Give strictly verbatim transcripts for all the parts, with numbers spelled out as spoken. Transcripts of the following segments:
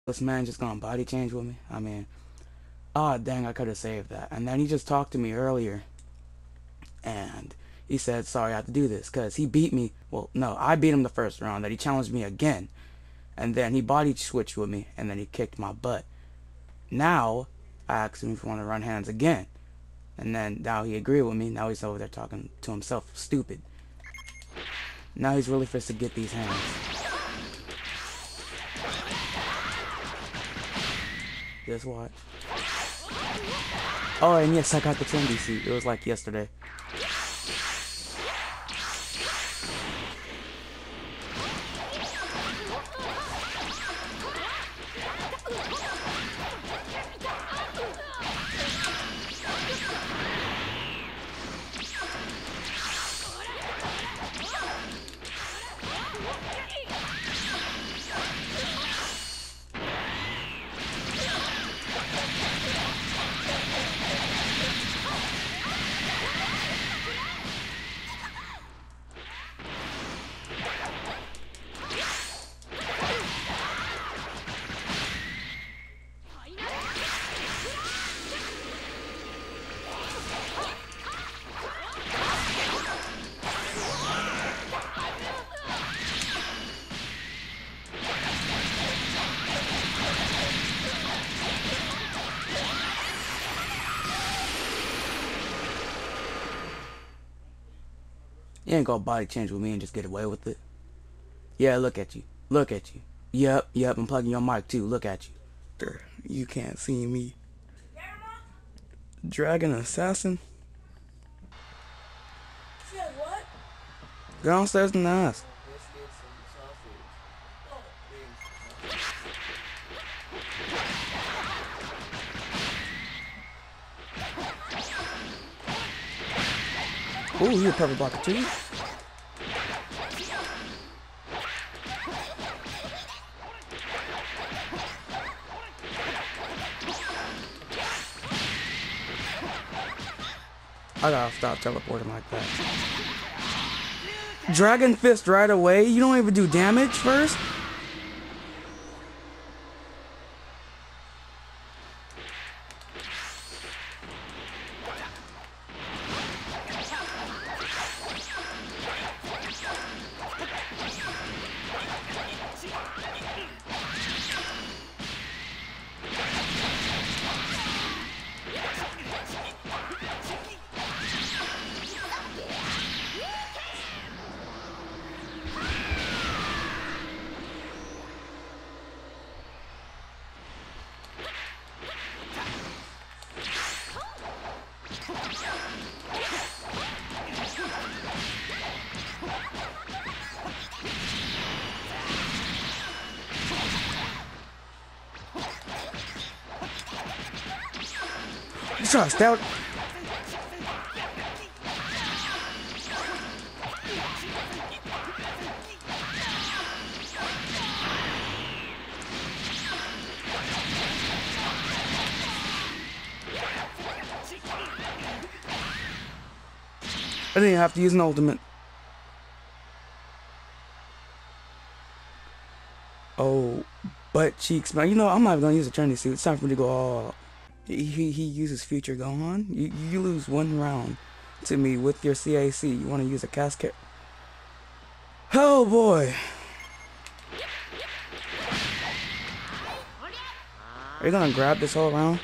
This man just gonna body change with me? I mean, ah, oh, dang, I could have saved that. And then he just talked to me earlier, and he said, sorry, I have to do this, because he beat me. Well, no, I beat him the first round, that he challenged me again, and then he body switched with me, and then he kicked my butt. Now, I asked him if he wanted to run hands again, and then now he agreed with me. Now he's over there talking to himself, stupid. Now he's really fixed to get these hands. Just watch. Oh, and yes, I got the trendy suit. It was like yesterday. You ain't gonna body change with me and just get away with it. Yeah, look at you. Look at you. Yep, yep, I'm plugging your mic too. Look at you. You can't see me. Dragon Assassin? Said what? Go downstairs and ask. Ooh, you a pepper blocker too? I gotta stop teleporting like that. Dragon Fist right away? You don't even do damage first? You trying to stab? I didn't have to use an ultimate. Oh, butt cheeks, man. You know, I'm not gonna use a trendy suit. It's time for me to go all out. He, he, he uses future Gohan. You, you lose one round to me with your C A C. You want to use a casket? Oh boy. Are you gonna grab this whole round?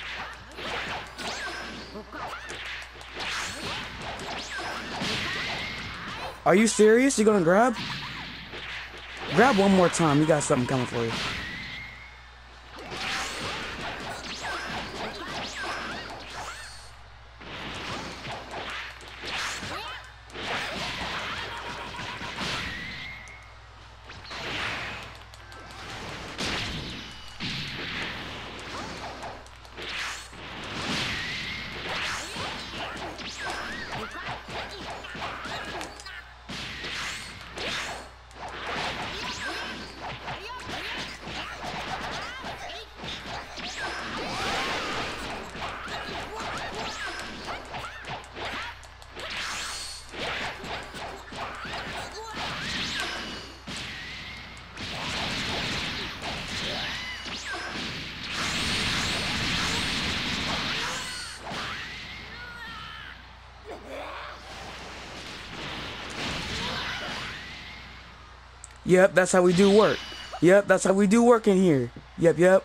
Are you serious? You gonna grab? Grab one more time. You got something coming for you. Yep, that's how we do work. Yep, that's how we do work in here. Yep, yep.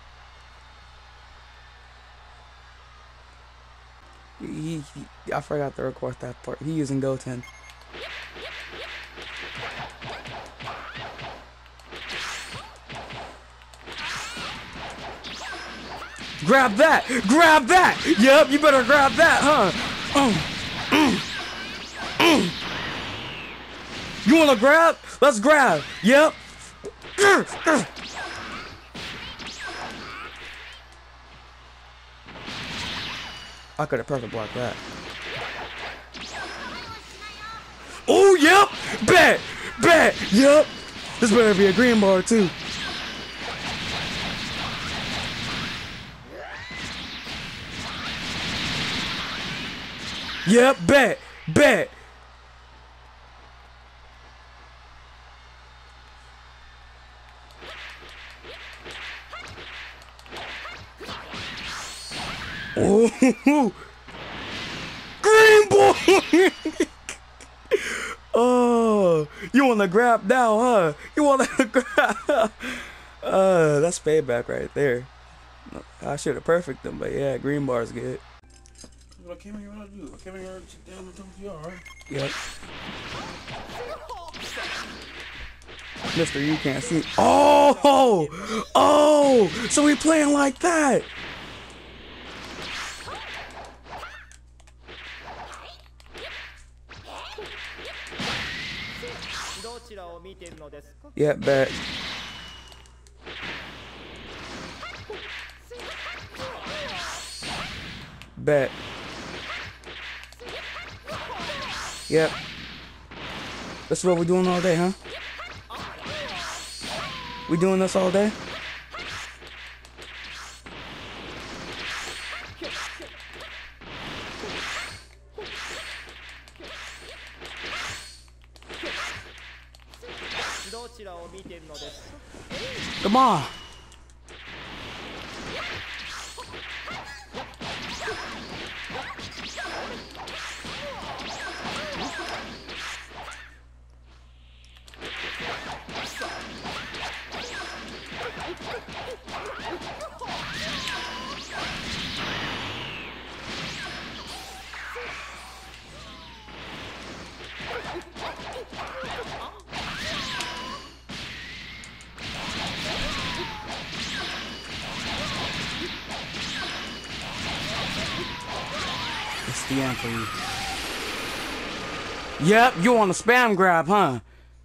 He, he, I forgot to record that part. He using Goten. Grab that! Grab that! Yep, you better grab that, huh? Mm, mm, mm. You wanna grab? Let's grab. Yep. I could have perfect blocked that. Oh, yep! Bet! Bet! Yep! This better be a green bar, too. Yep, bet! Bet! Oh, green boy! Oh, you want to grab now, huh? You want to grab? Uh, that's payback right there. I should have perfected them, but yeah, green bar is good. What I came here to do? I came here to sit down and talk to y'all, right? Yep. Mister, you can't see. Oh, oh, so we playing like that. Yeah, bet. Bet. Yep. This is what we're doing all day, huh? We doing this all day? Come on. It's the end for you. Yep, you want to spam grab, huh?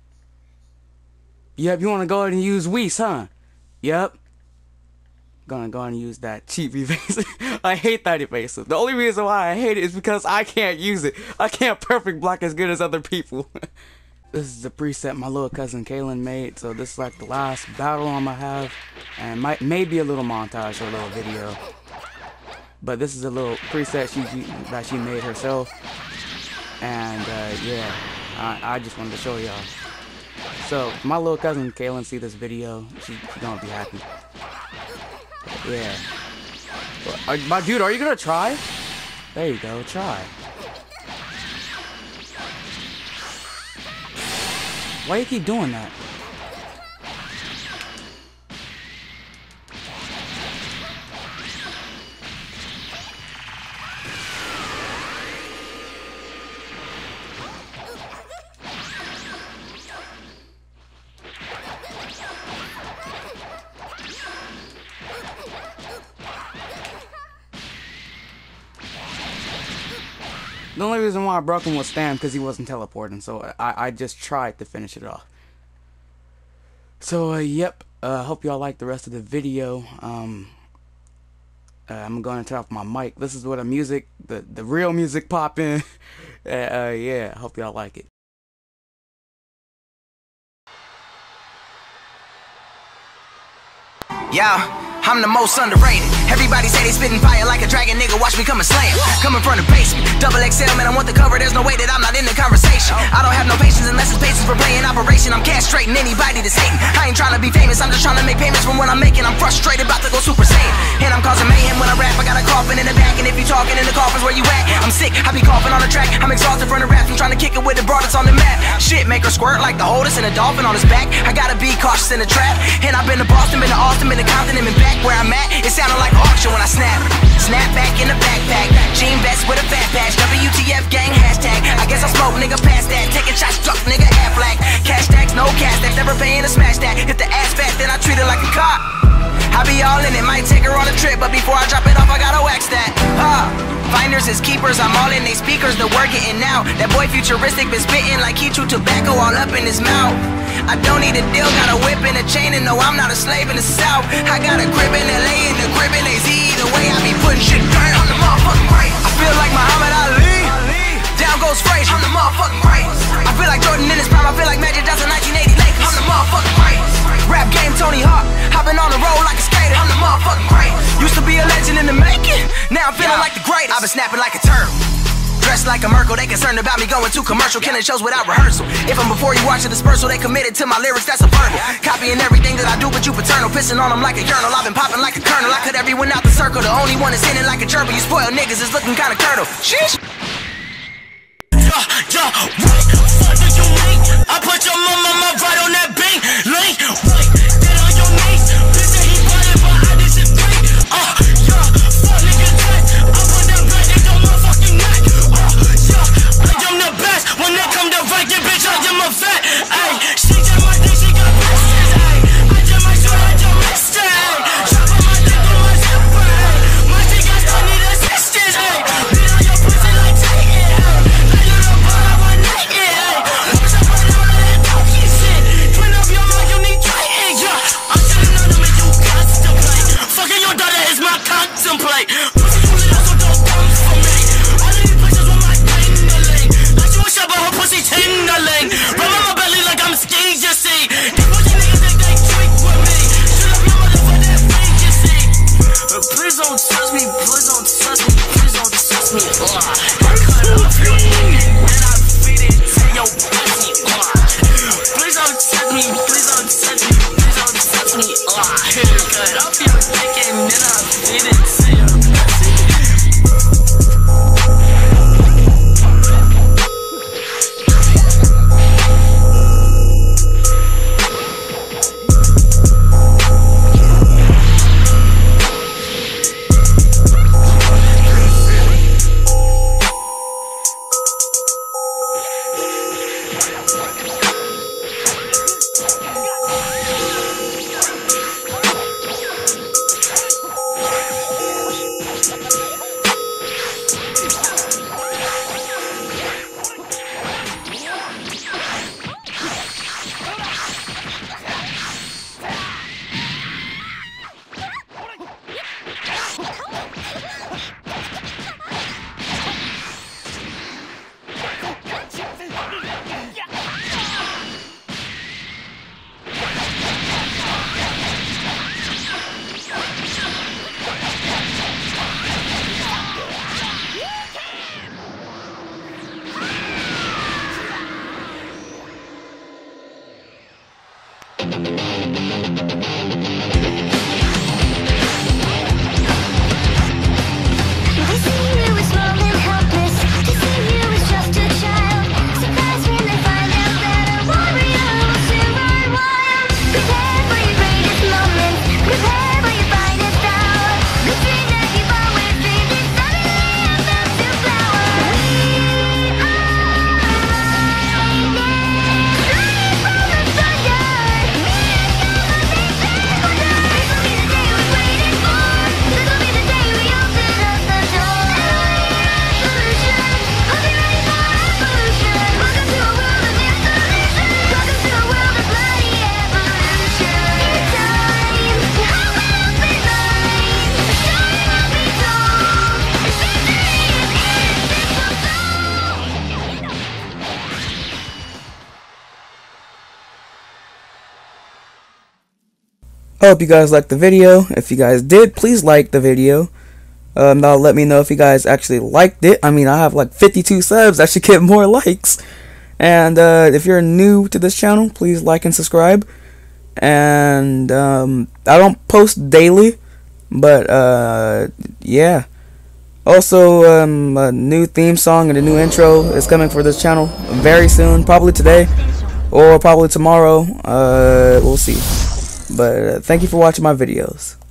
Yep, you want to go ahead and use Whis, huh? Yep. Gonna go and use that cheap evasive. I hate that evasive. The only reason why I hate it is because I can't use it. I can't perfect block as good as other people. This is the preset my little cousin Kaylin made. So this is like the last battle I'm gonna have. And might maybe a little montage or a little video. But this is a little preset she, she that she made herself. And uh, yeah, I, I just wanted to show y'all. So my little cousin Kaylin see this video, she, she gonna be happy. Yeah. Are, my dude, are you gonna try? There you go, try. Why you keep doing that? The only reason why I broke him was Stam because he wasn't teleporting, so I, I just tried to finish it off. So, uh, yep, uh, hope y'all like the rest of the video. Um, uh, I'm going to turn off my mic. This is where the music, the, the real music pop in. uh, uh, yeah, hope y'all like it. Yeah, I'm the most underrated. Everybody say they spitting fire like a dragon, nigga, watch me come and slay 'em. Coming from the basement, double X L, man, I want the cover, there's no way that I'm not in the conversation. I don't have no patience unless it's patience for playing operation. I'm castrating anybody that's hating. I ain't trying to be famous, I'm just trying to make payments from what I'm making. I'm frustrated, about to go super saiyan, and I'm causing mayhem when I rap, I gotta call coffin in the back, and if you talking in the coffins, where you at? I'm sick, I be coughing on the track. I'm exhausted from the raps, I'm trying to kick it with the broad that's on the map. Shit, make her squirt like the oldest and a dolphin on his back. I gotta be cautious in the trap. And I've been to Boston, been to Austin, been to Compton, and been back where I'm at. It sounded like auction when I snap. Snap back in the backpack, jean vest with a fat patch. W T F gang hashtag. I guess I smoke, nigga, past that. Taking shots, drunk, nigga, half black. Cash stacks, no cash stacks, never paying to smash that. If the ass fat, then I treat it like a cop. I be all in it, might take her on a trip, but before I drop it off, I gotta wax that. Huh. Finders is keepers, I'm all in they speakers, the word getting out. That boy futuristic been spitting like he chewed tobacco all up in his mouth. I don't need a deal, got a whip and a chain, and no, I'm not a slave in the South. I got a crib in L A and a crib in A Z. Either way, I be putting shit down. I'm the motherfucking great. I feel like Muhammad Ali. Down goes Frazier. I'm the motherfucking great. I feel like Jordan in his prime. I feel like Magic Johnson, nineteen eighty Lakers. I'm the motherfucking great. Rap game, Tony Hawk, hopping on the road like a skater. I'm the motherfucking great. Used to be a legend in the making, now I'm feeling yeah. like the greatest. I've been snapping like a turtle, dressed like a Merkle. They concerned about me going too commercial, killing shows without rehearsal. If I'm before you watch a dispersal, they committed to my lyrics, that's a verbal. Copying everything that I do, but you paternal. Pissing on them like a urinal, I've been popping like a kernel. I cut everyone out the circle, the only one that's in it like a gerbil. You spoiled niggas is looking kinda curdle. Sheesh. Yeah, yeah, what the fuck do you mean? I put your mama, mama right on that beat. Link, wait, get on your knees. Bitch, he bought it, but I disagree. Uh, yeah, fuck nigga that. I put that black in your motherfucking neck. Uh, yeah, I am the best. When they come to ranking, bitch, I am a vet. Ayy, she just my dick, she got pistols. Ayy, I just my shit, I just missed it. Chop on my dick on my zipper. Ayy, my dick got still need assistance. Ayy, beat on your pussy like take it. Ayy, like you don't buy I want naked. Ayy, push up on all that talking shit. Twin up your mouth, you need Triton. Yeah, I'm telling her to make you contemplate. Fucking your daughter is my contemplate. Pussy you little, so don't come for me. All of these bitches with my tingling. Like you a shot, but her pussy tingling. Rub on my belly like I'm ski, you see. These pussy niggas think they trick with me. Shoot up your mother for that freak, you see. But please don't touch me, please don't touch me, please don't touch me. Uh, I cut off your dick and I feed it to your pussy. Uh, please don't touch me, please don't touch me, please don't touch me. Uh, cut off your dick and then I feed it to your pussy. I hope you guys liked the video. If you guys did, please like the video. Um, that'll let me know if you guys actually liked it. I mean, I have like fifty-two subs. I should get more likes. And uh, if you're new to this channel, please like and subscribe. And um, I don't post daily, but uh, yeah. Also, um, a new theme song and a new intro is coming for this channel very soon, probably today or probably tomorrow. Uh, we'll see. But uh, thank you for watching my videos.